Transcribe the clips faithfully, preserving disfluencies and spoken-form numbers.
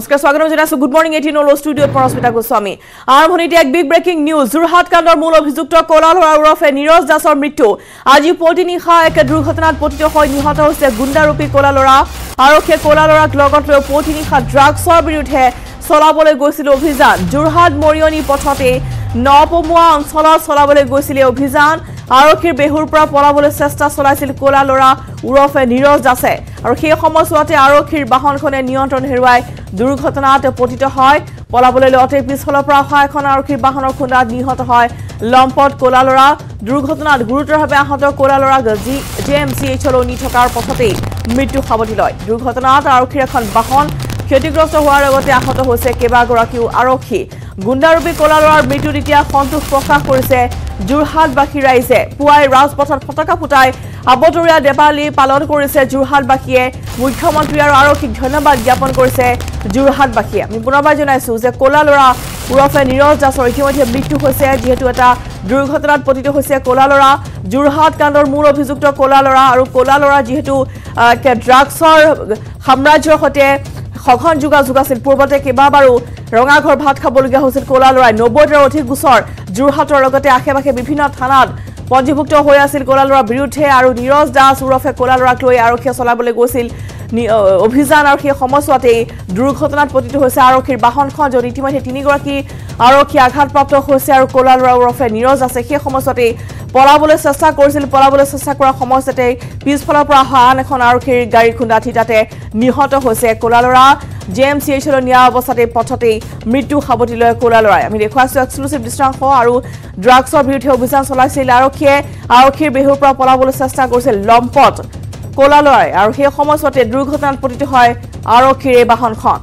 নমস্কাৰ স্বাগতম জনাইছো গুড মৰ্নিং এইটিন অল ষ্টুডিঅ'ত পৰস্মিতা গোস্বামী আৰম্ভণিতে এক বিগ ব্ৰেকিং নিউজ যোৰহাট কাণ্ডৰ মূল অভিযুক্ত ক'ল ল'ৰ ওৰফে নীৰজ দাসৰ মৃত্যু আজি পুৱতি নিশা এক দুৰ্ঘটনাত পতিত হৈ নিহত হৈছে গুণ্ডাৰূপী ক'ল ল'ৰা আৰক্ষীয়ে ক'ল ল'ৰাক লগত লৈ পুৱতি নিশা ড্ৰাগছৰ বিৰুদ্ধে চলাবলৈ গৈছিল অভিযান যোৰহাট মৰিয়নি পথতে নপমুৱা অঞ্চলত চলাবলৈ গৈছিল অভিযান আৰক্ষীৰ বেহুৰ পৰা পলাবলৈ চেষ্টা চলাইছিল ক'ল ল'ৰা ওৰফে নীৰজ দাসে আৰু সেই সময়ছোৱাতে আৰক্ষীৰ বাহনখনে নিয়ন্ত্ৰণ হেৰুৱাই দুৰ্ঘটনাত পতিত হয় পলাবলৈ লওঁতে পিছফালৰ পৰা অহা এখন আৰক্ষীৰ বাহনৰ খুন্দাত নিহত হয় লম্পট ক'ল ল'ৰা দুৰ্ঘটনাত গুৰুতৰভাৱে আহত ক'ল ল'ৰাক জি এম চি এইচলৈ নি থকাৰ পথতেই মৃত্যু সাৱটি লয় দুৰ্ঘটনাত আৰক্ষীৰ এখন বাহন ক্ষতিগ্ৰস্ত হোৱাৰ লগতে আহত হৈছে কেইবাগৰাকীও আৰক্ষী গুণ্ডাৰূপী ক'ল ল'ৰাৰ মৃত্যুত এতিয়া সন্তোষ প্ৰকাশ কৰিছে যোৰহাটবাসী ৰাইজে পুৱাই ৰাজপথত পতাকা ফুটাই আবতৰীয়া দেৱালী পালন কৰিছে যোৰহাটবাসীয়ে মুখ্যমন্ত্ৰী আৰু আৰক্ষীক ধন্যবাদ জ্ঞাপন কৰিছে যোৰহাটবাসীয়ে আমি পুনৰবাৰ জনাইছো যে ক'ল ল'ৰা ওৰফে নীৰজ দাসৰ ইতিমধ্যে মৃত্যু হৈছে যিহেতু এটা দুৰ্ঘটনাত পতিত হৈছে ক'ল ল'ৰা যোৰহাট কাণ্ডৰ মূল অভিযুক্ত ক'ল ল'ৰা আৰু ক'ল ল'ৰা যিহেতু ড্ৰাগছৰ সাম্ৰাজ্যৰ সৈতে সঘন যোগাযোগ আছিল পূৰ্বতে কেইবাবাৰো ৰঙাঘৰ ভাত খাবলগীয়া হৈছিল ক'ল ল'ৰাই নব্বৈটাৰ অধিক গোচৰ যোৰহাটৰ লগতে আশে পাশে বিভিন্ন থানাত পঞ্জীভুক্ত হৈ আছিল ক'ল ল'ৰাৰ বিৰুদ্ধে আৰু নীৰজ দাস ওৰফে ক'ল ল'ৰাক লৈ আৰক্ষীয়ে চলাবলৈ গৈছিল অভিযান আৰু সেই সময়ছোৱাতেই দুৰ্ঘটনাত পতিত হৈছে আৰক্ষীৰ বাহনখন য'ত ইতিমধ্যে তিনিগৰাকী আৰক্ষী আঘাতপ্ৰাপ্ত হৈছে আৰু ক'ল ল'ৰা ওৰফে নীৰজ আছে সেই সময়ছোৱাতেই পলাবলৈ চেষ্টা কৰিছিল পলাবলৈ চেষ্টা কৰাৰ সময়ছোৱাতেই পিছফালৰ পৰা অহা আন এখন আৰক্ষীৰ গাড়ী খুন্দাত তাতে নিহত হৈছে ক'ল ল'ৰা জি এম চি এইচলৈ নিয়া অৱস্থাতে পথতেই মৃত্যু সাৱটি লয় ক'ল ল'ৰাই আমি দেখুৱাইছো এক্সক্লুচিভ দৃশ্যাংশ আৰু ড্ৰাগছৰ বিৰুদ্ধে অভিযান চলাইছিল আৰক্ষীয়ে আৰক্ষীৰ বেহুৰ পৰা পলাবলৈ চেষ্টা কৰিছিল লম্পট ক'ল ল'ৰাই আৰু সেই সময়ছোৱাতে দুৰ্ঘটনাত পতিত হয় আৰক্ষীৰ এই বাহনখন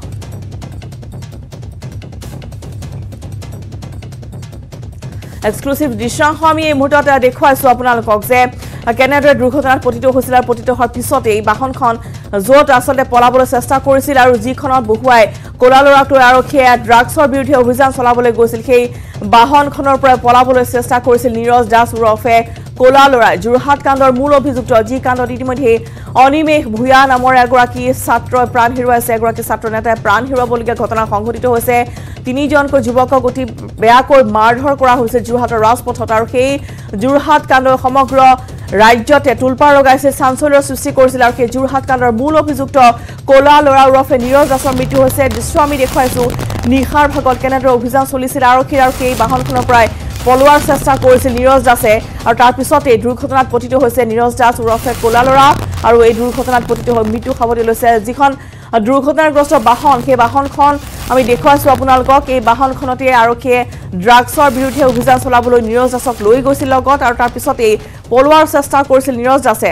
এক্সক্লুচিভ দৃশ্যাংশ আমি এই মুহূৰ্তত দেখুৱাইছো আপোনালোকক যে কেনেদৰে দুৰ্ঘটনাত পতিত হৈছিল আৰু পতিত হোৱাৰ পিছতে এই বাহনখন য'ত আচলতে পলাবলৈ চেষ্টা কৰিছিল আৰু যিখনত বহুৱাই ক'ল ল'ৰাক লৈ আৰক্ষীয়ে ড্ৰাগছৰ বিৰুদ্ধে অভিযান চলাবলৈ গৈছিল সেই বাহনখনৰ পৰা পলাবলৈ চেষ্টা কৰিছিল নীৰজ দাস ওৰফে ক'ল ল'ৰাই যোৰহাট কাণ্ডৰ মূল অভিযুক্ত যি কাণ্ডত ইতিমধ্যে অনিমেশ ভূয়া নামৰ এগৰাকী ছাত্ৰই প্ৰাণ হেৰুৱাইছে এগৰাকী ছাত্ৰ নেতাই প্ৰাণ হেৰুৱাবলগীয়া ঘটনা সংঘটিত হৈছে তিনিজনকৈ যুৱকক অতি বেয়াকৈ মাৰধৰ কৰা হৈছে যোৰহাটৰ ৰাজপথত আৰু সেই যোৰহাট কাণ্ডৰ সমগ্ৰ ৰাজ্যতে তুলপাৰ লগাইছে চাঞ্চল্যৰ সৃষ্টি কৰিছিল আৰু সেই যোৰহাট কাণ্ডৰ মূল অভিযুক্ত ক'ল ল'ৰা ওৰফে নীৰজ দাসৰ মৃত্যু হৈছে দৃশ্য আমি দেখুৱাইছো নিশাৰ ভাগত কেনেদৰে অভিযান চলিছিল আৰক্ষীৰ আৰু সেই বাহনখনৰ পৰাই পলোৱাৰ চেষ্টা কৰিছিল নীৰজ দাসে আৰু তাৰ পিছতে দুৰ্ঘটনাত পতিত হৈছে নীৰজ দাস ওৰফে ক'ল ল'ৰা আৰু এই দুৰ্ঘটনাত পতিত হৈ মৃত্যু সাৱটি লৈছে যিখন দুৰ্ঘটনাগ্ৰস্ত বাহন সেই বাহনখন আমি দেখুৱাইছো আপোনালোকক এই বাহনখনতে আৰক্ষীয়ে ড্ৰাগছৰ বিৰুদ্ধে অভিযান চলাবলৈ নীৰজ দাসক লৈ গৈছিল লগত আৰু তাৰ পিছতেই পলোৱাৰ চেষ্টা কৰিছিল নীৰজ দাসে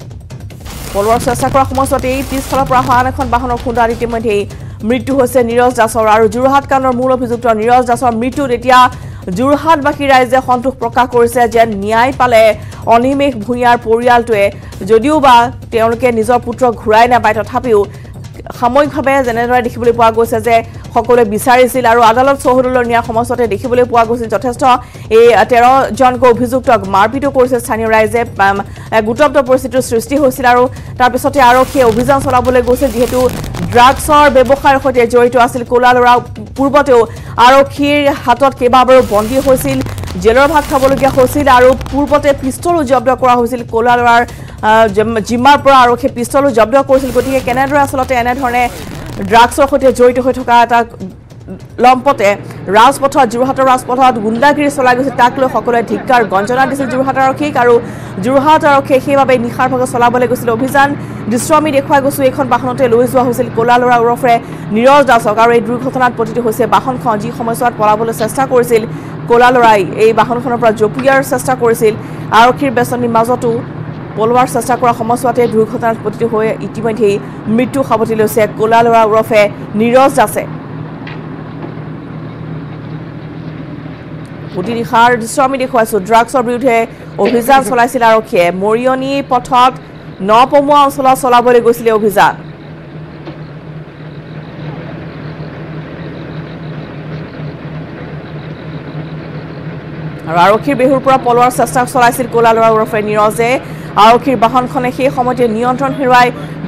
পলোৱাৰ চেষ্টা কৰাৰ সময়ছোৱাতেই পিছফালৰ পৰা অহা আন এখন বাহনৰ খুন্দাত ইতিমধ্যেই মৃত্যু হৈছে নীৰজ দাসৰ আৰু যোৰহাট কাণ্ডৰ মূল অভিযুক্ত নীৰজ দাসৰ মৃত্যুত এতিয়া যোৰহাটবাসী ৰাইজে সন্তোষ প্ৰকাশ কৰিছে যে ন্যায় পালে অনিমেশ ভূঞাৰ পৰিয়ালটোৱে যদিও বা তেওঁলোকে নিজৰ পুত্ৰক ঘূৰাই নাপায় তথাপিও সাময়িকভাৱে যেনেদৰে দেখিবলৈ পোৱা গৈছে যে সকলোৱে বিচাৰিছিল আৰু আদালত চৌহদলৈ নিয়াৰ সময়ছোৱাতে দেখিবলৈ পোৱা গৈছিল যথেষ্ট এই তেৰজনকৈ অভিযুক্তক মাৰপিটো কৰিছে স্থানীয় ৰাইজে গুৰুত্বপূৰ্ণ পৰিস্থিতিৰ সৃষ্টি হৈছিল আৰু তাৰপিছতে আৰক্ষীয়ে অভিযান চলাবলৈ গৈছে যিহেতু ড্ৰাগছৰ ব্যৱসায়ৰ সৈতে জড়িত আছিল ক'ল ল'ৰা পূৰ্বতেও আৰক্ষীৰ হাতত কেইবাবাৰো বন্দী হৈছিল জেলৰ ভাত খাবলগীয়া হৈছিল আৰু পূৰ্বতে পিষ্টলো জব্দ কৰা হৈছিল ক'ল ল'ৰাৰ জিম্মাৰ পৰা আৰক্ষীয়ে পিষ্টলো জব্দ কৰিছিল গতিকে কেনেদৰে আচলতে এনেধৰণে ড্ৰাগছৰ সৈতে জড়িত হৈ থকা এটা লম্পতে ৰাজপথত যোৰহাটৰ ৰাজপথত গুণ্ডাগিৰি চলাই গৈছিল তাক লৈ সকলোৱে ধিক্কাৰ গঞ্জনা দিছিল যোৰহাট আৰক্ষীক আৰু যোৰহাট আৰক্ষীয়ে সেইবাবে নিশাৰ ভাগত চলাবলৈ গৈছিল অভিযান দৃশ্য আমি দেখুৱাই গৈছো এইখন বাহনতে লৈ যোৱা হৈছিল ক'ল ল'ৰা ওৰফে নীৰজ দাসক আৰু এই দুৰ্ঘটনাত পতিত হৈছে বাহনখন যি সময়ছোৱাত পলাবলৈ চেষ্টা কৰিছিল ক'ল ল'ৰাই এই বাহনখনৰ পৰা জঁপিওৱাৰ চেষ্টা কৰিছিল আৰক্ষীৰ বেচনিৰ মাজতো পলোৱাৰ চেষ্টা কৰাৰ সময়ছোৱাতে দুৰ্ঘটনাত পতিত হৈ ইতিমধ্যেই মৃত্যু সাৱটি লৈছে ক'ল ল'ৰা ওৰফে নীৰজ দাসে পুৱতি নিশাৰ দৃশ্য আমি দেখুৱাইছো ড্ৰাগছৰ বিৰুদ্ধে অভিযান চলাইছিল আৰক্ষীয়ে মৰিয়নি পথত নপমুৱা অঞ্চলত চলাবলৈ গৈছিলে অভিযান আৰু আৰক্ষীৰ বেহুৰ পৰা পলোৱাৰ চেষ্টা চলাইছিল ক'ল ল'ৰা ওৰফে নীৰজে আৰক্ষীৰ বাহনখনে সেই সময়তে নিয়ন্ত্ৰণ হেৰুৱাই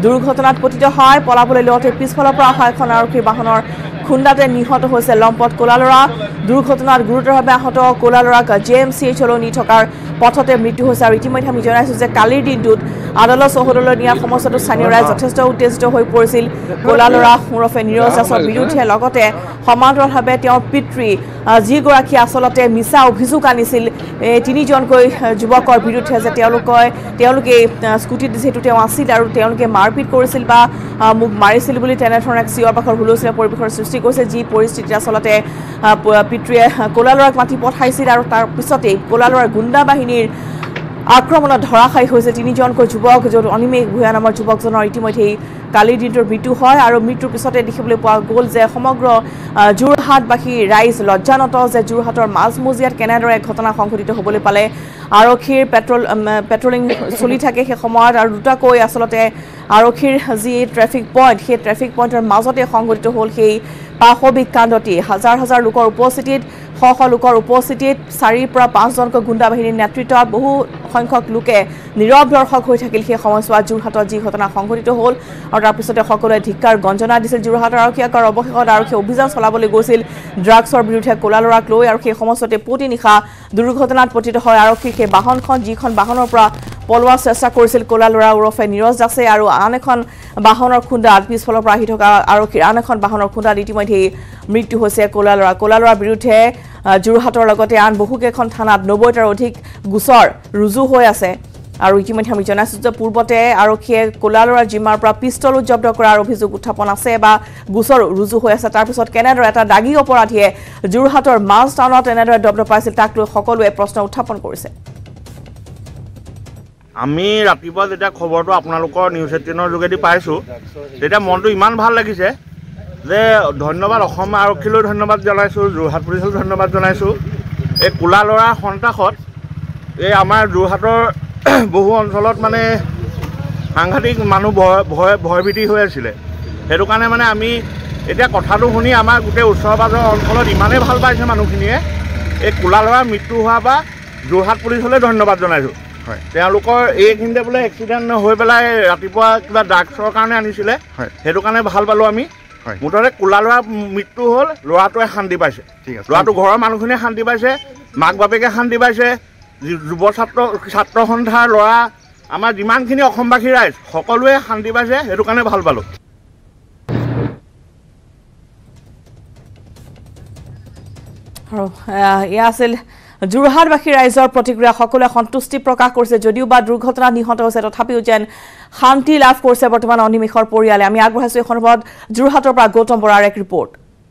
দুৰ্ঘটনাত পতিত হয় পলাবলৈ লওঁতে পিছফালৰ পৰা অহা এখন আৰক্ষীৰ বাহনৰ খুন্দাতে নিহত হৈছে লম্পট ক'লা ল'ৰা দুৰ্ঘটনাত গুৰুতৰভাৱে আহত ক'লা ল'ৰাক জে এম চি এইচলৈ নি থকাৰ পথতে মৃত্যু হৈছে আৰু ইতিমধ্যে আমি জনাইছোঁ যে কালিৰ দিনটোত আদালত চৌহদলৈ নিয়াৰ সময়ছোৱাতো স্থানীয় ৰাইজ যথেষ্ট উত্তেজিত হৈ পৰিছিল ক'লা ল'ৰা ওৰফে নিৰজ দাসৰ বিৰুদ্ধে লগতে সমান্তৰালভাৱে তেওঁৰ পিতৃ যিগৰাকী আচলতে মিছা অভিযোগ আনিছিল তিনিজনকৈ যুৱকৰ বিৰুদ্ধে যে তেওঁলোকে তেওঁলোকে স্কুটিত যিহেতু তেওঁ আছিল আৰু তেওঁলোকে মাৰপিট কৰিছিল বা মোক মাৰিছিল বুলি তেনেধৰণৰ এক চিঞৰ বাখৰ হুলস্থুলীয়া পৰিৱেশৰ সৃষ্টি কৰিছে যি পৰিস্থিতিত আচলতে পিতৃয়ে ক'লা ল'ৰাক মাতি পঠাইছিল আৰু তাৰ পিছতেই ক'লা ল'ৰাৰ গুণ্ডা বাহিনীৰ আক্ৰমণত ধৰাশায়ী হৈছে তিনিজনকৈ যুৱক য'ত অনিমেশ ভূঞা নামৰ যুৱকজনৰ ইতিমধ্যেই কালিৰ দিনটোৰ মৃত্যু হয় আৰু মৃত্যুৰ পিছতে দেখিবলৈ পোৱা গ'ল যে সমগ্ৰ যোৰহাটবাসী ৰাইজ লজ্জানত যে যোৰহাটৰ মাজমজিয়াত কেনেদৰে ঘটনা সংঘটিত হ'বলৈ পালে আৰক্ষীৰ পেট্ৰল পেট্ৰলিং চলি থাকে সেই সময়ত আৰু দুটাকৈ আচলতে আৰক্ষীৰ যি ট্ৰেফিক পইণ্ট সেই ট্ৰেফিক পইণ্টৰ মাজতে সংঘটিত হ'ল সেই পাশবিক কাণ্ডটি হাজাৰ হাজাৰ লোকৰ উপস্থিতিত শ শ লোকৰ উপস্থিতিত চাৰিৰ পৰা পাঁচজনকৈ গুণ্ডা বাহিনীৰ নেতৃত্বত বহু সংখ্যক লোকে নীৰৱ দৰ্শক হৈ থাকিল সেই সময়ছোৱাত যোৰহাটত যি ঘটনা সংঘটিত হ'ল আৰু তাৰ পিছতে সকলোৱে ধিক্কাৰ গঞ্জনা দিছিল যোৰহাটৰ আৰক্ষীক আৰু অৱশেষত আৰক্ষীয়ে অভিযান চলাবলৈ গৈছিল ড্ৰাগছৰ বিৰুদ্ধে ক'লা ল'ৰাক লৈ আৰু সেই সময়ছোৱাতে পুৱতি নিশা দুৰ্ঘটনাত পতিত হয় আৰক্ষীৰ সেই বাহনখন যিখন বাহনৰ পৰা পলোৱাৰ চেষ্টা কৰিছিল ক'লা ল'ৰা ওৰফে নিৰজ দাসে আৰু আন এখন বাহনৰ খুন্দাত পিছফালৰ পৰা আহি থকা আৰক্ষীৰ আন এখন বাহনৰ খুন্দাত ইতিমধ্যে মৃত্যু হৈছে ক'লা ল'ৰা ক'লা ল'ৰাৰ বিৰুদ্ধে যোৰহাটৰ লগতে আন বহুকেইখন থানাত নব্বৈটাৰ অধিক গোচৰ ৰুজু হৈ আছে আৰু ইতিমধ্যে আমি জনাইছোঁ যে পূৰ্বতে আৰক্ষীয়ে ক'লা ল'ৰাৰ জিম্মাৰ পৰা পিষ্টলো জব্দ কৰাৰ অভিযোগ উত্থাপন আছে বা গোচৰ ৰুজু হৈ আছে তাৰপিছত কেনেদৰে এটা দাগী অপৰাধীয়ে যোৰহাটৰ মাজ টাউনত এনেদৰে জব্দ পাইছিল তাক লৈ সকলোৱে প্ৰশ্ন উত্থাপন কৰিছে আমি ৰাতিপুৱা যেতিয়া খবৰটো আপোনালোকৰ নিউজ এইটিনৰ যোগেদি পাইছোঁ তেতিয়া মনটো ইমান ভাল লাগিছে যে ধন্যবাদ অসম আৰক্ষীলৈ ধন্যবাদ জনাইছোঁ যোৰহাট পুলিচলৈ ধন্যবাদ জনাইছোঁ এই ক'লা ল'ৰাৰ সন্ত্ৰাসত এই আমাৰ যোৰহাটৰ বহু অঞ্চলত মানে সাংঘাতিক মানুহ ভয় ভয় ভয়ভীতি হৈ আছিলে সেইটো কাৰণে মানে আমি এতিয়া কথাটো শুনি আমাৰ গোটেই ওচৰ পাজৰ অঞ্চলত ইমানেই ভাল পাইছে মানুহখিনিয়ে এই ক'লা ল'ৰাৰ মৃত্যু হোৱা বা যোৰহাট পুলিচলৈ ধন্যবাদ জনাইছোঁ হয় তেওঁলোকৰ এইখিনিতে বোলে এক্সিডেণ্ট হৈ পেলাই ৰাতিপুৱা কিবা ড্ৰাগছৰ কাৰণে আনিছিলে সেইটো কাৰণে ভাল পালোঁ আমি মুঠতে ক'লা ল'ৰাৰ মৃত্যু হ'ল ল'ৰাটোৱে শান্তি পাইছে ঠিক আছে ল'ৰাটো ঘৰৰ মানুহখিনিয়ে শান্তি পাইছে মাক বাপেকে শান্তি পাইছে যুৱ ছাত্ৰ ছাত্ৰ সন্থাৰ ল'ৰা আমাৰ যিমানখিনি অসমবাসী ৰাইজ সকলোৱে শান্তি পাইছে সেইটো কাৰণে ভাল পালোঁ আৰু এয়া আছিল যোৰহাটবাসী ৰাইজৰ প্ৰতিক্ৰিয়া সকলোৱে সন্তুষ্টি প্ৰকাশ কৰিছে যদিও বা দুৰ্ঘটনাত নিহত হৈছে তথাপিও যেন শান্তি লাভ কৰিছে বৰ্তমান অনিমেষৰ পৰিয়ালে আমি আগবঢ়াইছোঁ এই সন্দৰ্ভত যোৰহাটৰ পৰা গৌতম বৰাৰ এক ৰিপৰ্ট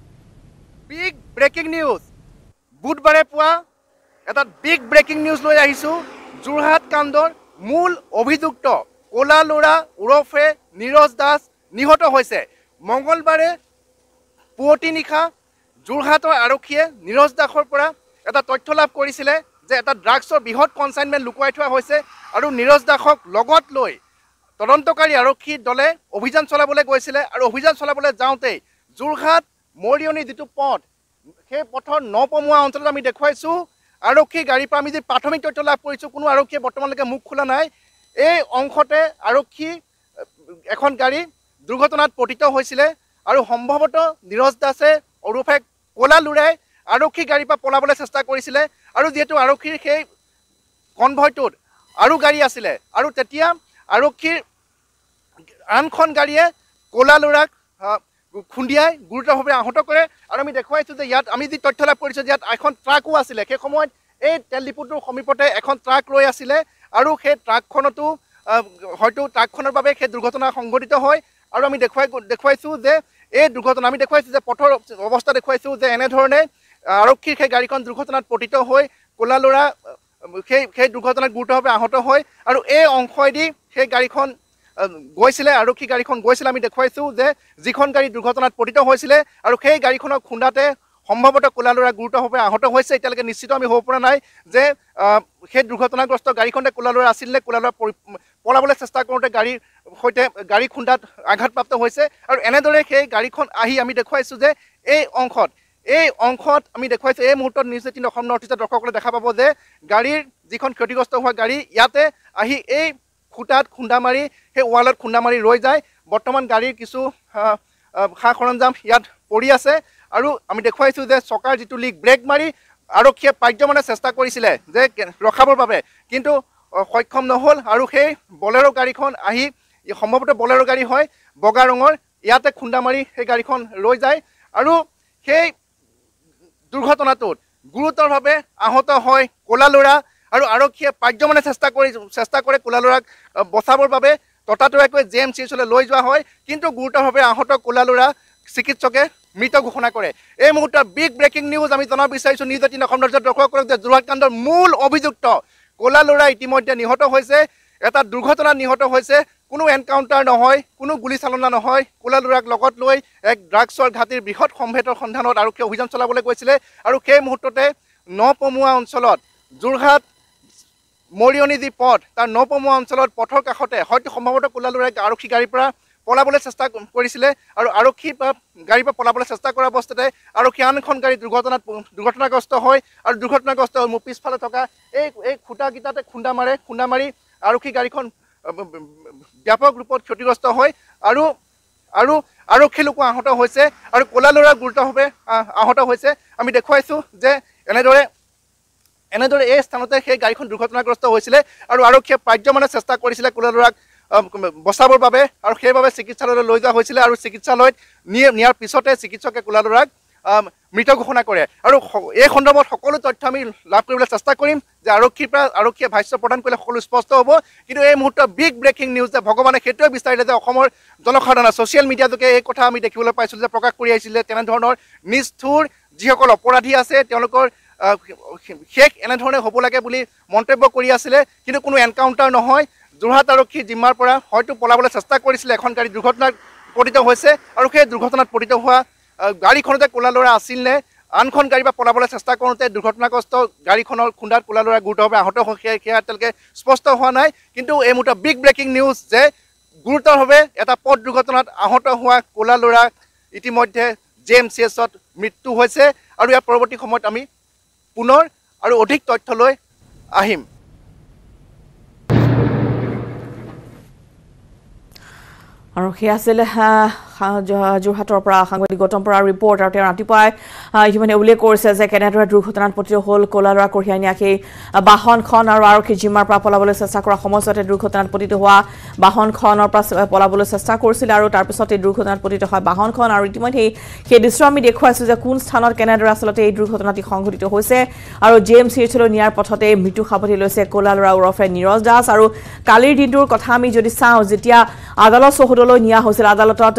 বিগ ব্ৰেকিং নিউজ বুধবাৰে পুৱা এটা বিগ ব্ৰেকিং নিউজ লৈ আহিছোঁ যোৰহাট কাণ্ডৰ মূল অভিযুক্ত ক'লা ল'ৰা ওৰফে নিৰজ দাস নিহত হৈছে মঙলবাৰে পুৱতি নিশা যোৰহাটৰ আৰক্ষীয়ে নিৰজ দাসৰ পৰা এটা তথ্য লাভ কৰিছিলে যে এটা ড্ৰাগছৰ বৃহৎ কনচাইনমেণ্ট লুকুৱাই থোৱা হৈছে আৰু নিৰজ দাসক লগত লৈ তদন্তকাৰী আৰক্ষী দলে অভিযান চলাবলৈ গৈছিলে আৰু অভিযান চলাবলৈ যাওঁতেই যোৰহাট মৰিয়নি যিটো পথ সেই পথৰ নপমুৱা অঞ্চলত আমি দেখুৱাইছোঁ আৰক্ষী গাড়ীৰ পৰা আমি যি প্ৰাথমিক তথ্য লাভ কৰিছোঁ কোনো আৰক্ষীয়ে বৰ্তমানলৈকে মুখ খোলা নাই এই অংশতে আৰক্ষী এখন গাড়ী দুৰ্ঘটনাত পতিত হৈছিলে আৰু সম্ভৱতঃ নিৰজ দাসে ওৰফে ক'লা ল'ৰাই আৰক্ষী গাড়ীৰ পৰা পলাবলৈ চেষ্টা কৰিছিলে আৰু যিহেতু আৰক্ষীৰ সেই কনভয়টোত আৰু গাড়ী আছিলে আৰু তেতিয়া আৰক্ষীৰ আনখন গাড়ীয়ে ক'লা ল'ৰাক খুন্দিয়াই গুৰুতৰভাৱে আহত কৰে আৰু আমি দেখুৱাইছোঁ যে ইয়াত আমি যি তথ্য লাভ কৰিছোঁ যে ইয়াত এখন ট্ৰাকো আছিলে সেই সময়ত এই তেল ডিপুটোৰ সমীপতে এখন ট্ৰাক ৰৈ আছিলে আৰু সেই ট্ৰাকখনতো হয়তো ট্ৰাকখনৰ বাবে সেই দুৰ্ঘটনা সংঘটিত হয় আৰু আমি দেখুৱাই দেখুৱাইছোঁ যে এই দুৰ্ঘটনা আমি দেখুৱাইছোঁ যে পথৰ অৱস্থা দেখুৱাইছোঁ যে এনেধৰণে আৰক্ষীৰ সেই গাড়ীখন দুৰ্ঘটনাত পতিত হৈ ক'লা ল'ৰা সেই সেই দুৰ্ঘটনাত গুৰুতৰভাৱে আহত হয় আৰু এই অংশইদি সেই গাড়ীখন গৈছিলে আৰক্ষী গাড়ীখন গৈছিলে আমি দেখুৱাইছোঁ যে যিখন গাড়ী দুৰ্ঘটনাত পতিত হৈছিলে আৰু সেই গাড়ীখনৰ খুন্দাতে সম্ভৱতঃ ক'লা ল'ৰা গুৰুতৰভাৱে আহত হৈছে এতিয়ালৈকে নিশ্চিত আমি হ'ব পৰা নাই যে সেই দুৰ্ঘটনাগ্ৰস্ত গাড়ীখনে ক'লা ল'ৰা আছিল নে ক'লা ল'ৰা পলাবলৈ চেষ্টা কৰোঁতে গাড়ীৰ সৈতে গাড়ী খুন্দাত আঘাতপ্ৰাপ্ত হৈছে আৰু এনেদৰে সেই গাড়ীখন আহি আমি দেখুৱাইছোঁ যে এই অংশত এই অংশত আমি দেখুৱাইছোঁ এই মুহূৰ্তত নিউজ এইটিন অসম নৰ্থ ইষ্টৰ দৰ্শকসকলে দেখা পাব যে গাড়ীৰ যিখন ক্ষতিগ্ৰস্ত হোৱা গাড়ী ইয়াতে আহি এই খুঁটাত খুন্দা মাৰি সেই ৱালত খুন্দা মাৰি ৰৈ যায় বৰ্তমান গাড়ীৰ কিছু সা সৰঞ্জাম ইয়াত পৰি আছে আৰু আমি দেখুৱাইছোঁ যে চকাৰ যিটো লিক ব্ৰেক মাৰি আৰক্ষীয়ে পাৰ্যমানে চেষ্টা কৰিছিলে যে ৰখাবৰ বাবে কিন্তু সক্ষম নহ'ল আৰু সেই বলেৰো গাড়ীখন আহি সম্ভৱতঃ বলেৰো গাড়ী হয় বগা ৰঙৰ ইয়াতে খুন্দা মাৰি সেই গাড়ীখন ৰৈ যায় আৰু সেই দুৰ্ঘটনাটোত গুৰুতৰভাৱে আহত হয় ক'লা ল'ৰা আৰু আৰক্ষীয়ে পাৰ্যমানে চেষ্টা কৰি চেষ্টা কৰে ক'লা ল'ৰাক বচাবৰ বাবে ততাতৈয়াকৈ জে এম চি এইচলৈ লৈ যোৱা হয় কিন্তু গুৰুতৰভাৱে আহত ক'লা ল'ৰা চিকিৎসকে মৃত ঘোষণা কৰে এই মুহূৰ্তত বিগ ব্ৰেকিং নিউজ আমি জনাব বিচাৰিছোঁ নিউজ এইটিন অসম নৰ্থ ইষ্টত দৰ্শকক যে যোৰহাট কাণ্ডৰ মূল অভিযুক্ত ক'লা ল'ৰা ইতিমধ্যে নিহত হৈছে এটা দুৰ্ঘটনাত নিহত হৈছে কোনো এনকাউণ্টাৰ নহয় কোনো গুলীচালনা নহয় ক'লা ল'ৰাক লগত লৈ এক ড্ৰাগছৰ ঘাটিৰ বৃহৎ সম্ভেদৰ সন্ধানত আৰক্ষীয়ে অভিযান চলাবলৈ গৈছিলে আৰু সেই মুহূৰ্ততে নপমুৱা অঞ্চলত যোৰহাট মৰিয়নি যি পথ তাৰ নপমুৱা অঞ্চলত পথৰ কাষতে হয়তো সম্ভৱতঃ ক'লা ল'ৰাই আৰক্ষী গাড়ীৰ পৰা পলাবলৈ চেষ্টা কৰিছিলে আৰু আৰক্ষী গাড়ীৰ পৰা পলাবলৈ চেষ্টা কৰা অৱস্থাতে আৰক্ষী আন এখন গাড়ী দুৰ্ঘটনাত দুৰ্ঘটনাগ্ৰস্ত হয় আৰু দুৰ্ঘটনাগ্ৰস্ত হৈ মোৰ পিছফালে থকা এই এই খুঁটাকেইটাতে খুন্দা মাৰে খুন্দা মাৰি আৰক্ষী গাড়ীখন ব্যাপক ৰূপত ক্ষতিগ্ৰস্ত হয় আৰু আৰু আৰক্ষী লোকো আহত হৈছে আৰু ক'লা ল'ৰা গুৰুতৰভাৱে আহত হৈছে আমি দেখুৱাইছোঁ যে এনেদৰে এনেদৰে এই স্থানতে সেই গাড়ীখন দুৰ্ঘটনাগ্ৰস্ত হৈছিলে আৰু আৰক্ষীয়ে পাৰ্যমানে চেষ্টা কৰিছিলে ক'লা ল'ৰাক বচাবৰ বাবে আৰু সেইবাবে চিকিৎসালয়লৈ লৈ যোৱা হৈছিলে আৰু চিকিৎসালয়ত নিয়াৰ পিছতে চিকিৎসকে ক'লা ল'ৰাক মৃত ঘোষণা কৰে আৰু এই সন্দৰ্ভত সকলো তথ্য আমি লাভ কৰিবলৈ চেষ্টা কৰিম যে আৰক্ষীৰ পৰা আৰক্ষীয়ে ভাষ্য প্ৰদান কৰিলে সকলো স্পষ্ট হ'ব কিন্তু এই মুহূৰ্তত বিগ ব্ৰেকিং নিউজ যে ভগৱানে সেইটোৱে বিচাৰিলে যে অসমৰ জনসাধাৰণে ছ'চিয়েল মিডিয়াযোগে এই কথা আমি দেখিবলৈ পাইছিলোঁ যে প্ৰকাশ কৰি আহিছিলে তেনেধৰণৰ নিষ্ঠুৰ যিসকল অপৰাধী আছে তেওঁলোকৰ শেষ এনেধৰণে হ'ব লাগে বুলি মন্তব্য কৰি আছিলে কিন্তু কোনো এনকাউণ্টাৰ নহয় যোৰহাট আৰক্ষী জিম্মাৰ পৰা হয়তো পলাবলৈ চেষ্টা কৰিছিলে এখন গাড়ী দুৰ্ঘটনাত পতিত হৈছে আৰু সেই দুৰ্ঘটনাত পতিত হোৱা গাড়ীখনতে ক'লা ল'ৰা আছিল নে আনখন গাড়ীৰ পৰা পলাবলৈ চেষ্টা কৰোঁতে দুৰ্ঘটনাগ্ৰস্ত গাড়ীখনৰ খুন্দাত ক'লা ল'ৰা গুৰুতৰভাৱে আহত হৈ সেয়া এতিয়ালৈকে স্পষ্ট হোৱা নাই কিন্তু এই মুহূৰ্তত বিগ ব্ৰেকিং নিউজ যে গুৰুতৰভাৱে এটা পথ দুৰ্ঘটনাত আহত হোৱা ক'লা ল'ৰা ইতিমধ্যে জে এম চি এছত মৃত্যু হৈছে আৰু ইয়াৰ পৰৱৰ্তী সময়ত আমি পুনৰ আৰু অধিক তথ্য লৈ আহিম আৰু সেয়া আছিল যোৰহাটৰ পৰা সাংবাদিক গৌতম বৰাৰ ৰিপৰ্ট আৰু তেওঁ ৰাতিপুৱাই ইতিমধ্যে উল্লেখ কৰিছে যে কেনেদৰে দুৰ্ঘটনাত পতিত হ'ল ক'লা ল'ৰা কঢ়িয়াই নিয়া সেই বাহনখন আৰু আৰক্ষী জিম্মাৰ পৰা পলাবলৈ চেষ্টা কৰা সময়তে দুৰ্ঘটনাত পতিত হোৱা বাহনখনৰ পৰা পলাবলৈ চেষ্টা কৰিছিল আৰু তাৰপিছত এই দুৰ্ঘটনাত পতিত হয় বাহনখন আৰু ইতিমধ্যে সেই দৃশ্য আমি দেখুৱাইছোঁ যে কোন স্থানত কেনেদৰে আচলতে এই দুৰ্ঘটনাটি সংঘটিত হৈছে আৰু জে এম চি এইচলৈ নিয়াৰ পথতে মৃত্যু সাৱটি লৈছে ক'লা ল'ৰা ওৰফে নীৰজ দাস আৰু কালিৰ দিনটোৰ কথা আমি যদি চাওঁ যেতিয়া আদালত চৌহদলৈ নিয়া হৈছিল আদালতত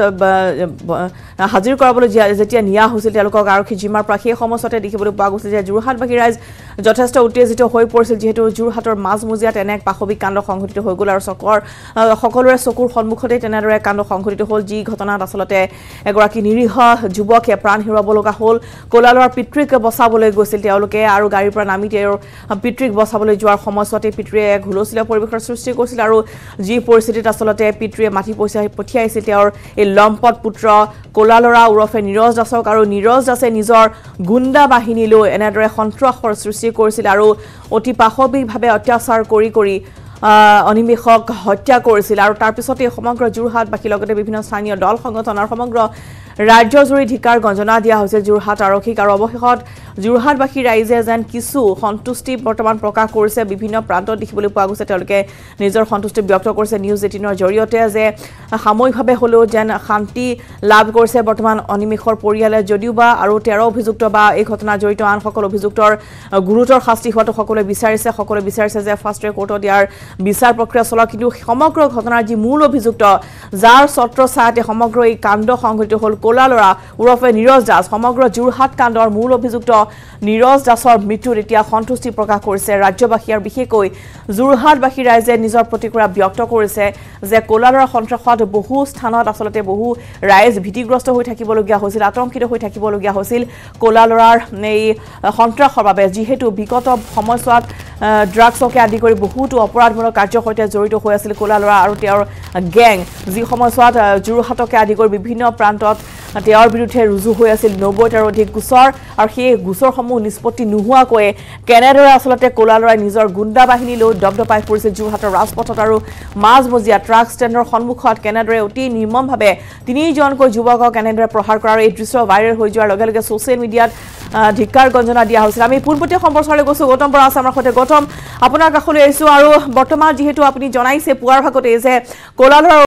হাজিৰ কৰাবলৈ যেতিয়া নিয়া হৈছিল তেওঁলোকক আৰক্ষী জিম্মাৰ পৰা সেই সময়তে দেখিবলৈ পোৱা গৈছিল যে যোৰহাটবাসী ৰাইজ যথেষ্ট উত্তেজিত হৈ পৰিছিল যিহেতু যোৰহাটৰ মাজমজিয়াত এনে এক পাশবিক কাণ্ড সংঘটিত হৈ গ'ল আৰু চকৰ সকলোৰে চকুৰ সন্মুখতে তেনেদৰে কাণ্ড সংঘটিত হ'ল যি ঘটনাত আচলতে এগৰাকী নিৰীহ যুৱকে প্ৰাণ হেৰুৱাব লগা হ'ল ক'লা ল'ৰাৰ পিতৃক বচাবলৈ গৈছিল তেওঁলোকে আৰু গাড়ীৰ পৰা নামি তেওঁৰ পিতৃক বচাবলৈ যোৱাৰ সময়তে পিতৃয়ে হুলস্থুলীয়া পৰিৱেশৰ সৃষ্টি কৰিছিল আৰু যি পৰিস্থিতিত আচলতে পিতৃয়ে মাটি পইচা পঠিয়াইছিল তেওঁৰ এই লম্পট পুত্ৰ ক'লা ল'ৰা ওৰফে নীৰজ দাসক আৰু নীৰজ দাসে নিজৰ গুণ্ডা বাহিনীলৈ এনেদৰে সন্ত্ৰাসৰ সৃষ্টি কৰিছিল আৰু অতি পাশবিকভাৱে অত্যাচাৰ কৰি কৰি অনিমেষক হত্যা কৰিছিল আৰু তাৰপিছতে সমগ্ৰ যোৰহাটবাসীৰ লগতে বিভিন্ন স্থানীয় দল সংগঠন আৰু সমগ্ৰ ৰাজ্যজুৰি ধিকাৰ গঞ্জনা দিয়া হৈছে যোৰহাট আৰক্ষীক আৰু অৱশেষত যোৰহাটবাসী ৰাইজে যেন কিছু সন্তুষ্টি বৰ্তমান প্ৰকাশ কৰিছে বিভিন্ন প্ৰান্তত দেখিবলৈ পোৱা গৈছে তেওঁলোকে নিজৰ সন্তুষ্টি ব্যক্ত কৰিছে নিউজ এইটিনৰ জৰিয়তে যে সাময়িকভাৱে হ'লেও যেন শান্তি লাভ কৰিছে বৰ্তমান অনিমেষৰ পৰিয়ালে যদিও বা আৰু তেৰ অভিযুক্ত বা এই ঘটনাত জড়িত আন সকলো অভিযুক্তৰ গুৰুতৰ শাস্তি হোৱাটো সকলোৱে বিচাৰিছে সকলোৱে বিচাৰিছে যে ফাৰ্ষ্ট ট্ৰেক কোৰ্টত ইয়াৰ বিচাৰ প্ৰক্ৰিয়া চলক কিন্তু সমগ্ৰ ঘটনাৰ যি মূল অভিযুক্ত যাৰ ছত্ৰ ছায়াতে সমগ্ৰ এই কাণ্ড সংঘটিত হ'ল ক'লা ল'ৰা ওৰফে নীৰজ দাস সমগ্ৰ যোৰহাট কাণ্ডৰ মূল অভিযুক্ত নীৰজ দাসৰ মৃত্যুত এতিয়া সন্তুষ্টি প্ৰকাশ কৰিছে ৰাজ্যবাসী আৰু বিশেষকৈ যোৰহাটবাসী ৰাইজে নিজৰ প্ৰতিক্ৰিয়া ব্যক্ত কৰিছে যে ক'লা ল'ৰাৰ সন্ত্ৰাসত বহু স্থানত আচলতে বহু ৰাইজ ভীতিগ্ৰস্ত হৈ থাকিবলগীয়া হৈছিল আতংকিত হৈ থাকিবলগীয়া হৈছিল ক'লা ল'ৰাৰ এই সন্ত্ৰাসৰ বাবে যিহেতু বিগত সময়ছোৱাত ড্ৰাগছকে আদি কৰি বহুতো অপৰাধমূলক কাৰ্যৰ সৈতে জড়িত হৈ আছিল ক'লা ল'ৰা আৰু তেওঁৰ গেং যি সময়ছোৱাত যোৰহাটকে আদি কৰি বিভিন্ন প্ৰান্তত তেওঁৰ বিৰুদ্ধে ৰুজু হৈ আছিল নব্বৈটাৰো অধিক গোচৰ আৰু সেই গোচৰসমূহ নিষ্পত্তি নোহোৱাকৈ কেনেদৰে আচলতে ক'লা ল'ৰাই নিজৰ গুণ্ডা বাহিনী লৈ দপদপাই ফুৰিছিল যোৰহাটৰ ৰাজপথত আৰু মাজমজিয়া ট্ৰাক ষ্টেণ্ডৰ সন্মুখত কেনেদৰে অতি নিৰ্মমভাৱে তিনিজনকৈ যুৱকক কেনেদৰে প্ৰহাৰ কৰাৰ এই দৃশ্য ভাইৰেল হৈ যোৱাৰ লগে লগে ছ'চিয়েল মিডিয়াত ধিক্কাৰ গঞ্জনা দিয়া হৈছিল আমি পোনপটীয়া সম্প্ৰচাৰলৈ গৈছোঁ গৌতম বৰা আছে আমাৰ সৈতে গৌতম আপোনাৰ কাষলৈ আহিছোঁ আৰু বৰ্তমান যিহেতু আপুনি জনাইছে পুৱাৰ ভাগতে যে ক'লা ল'ৰাৰ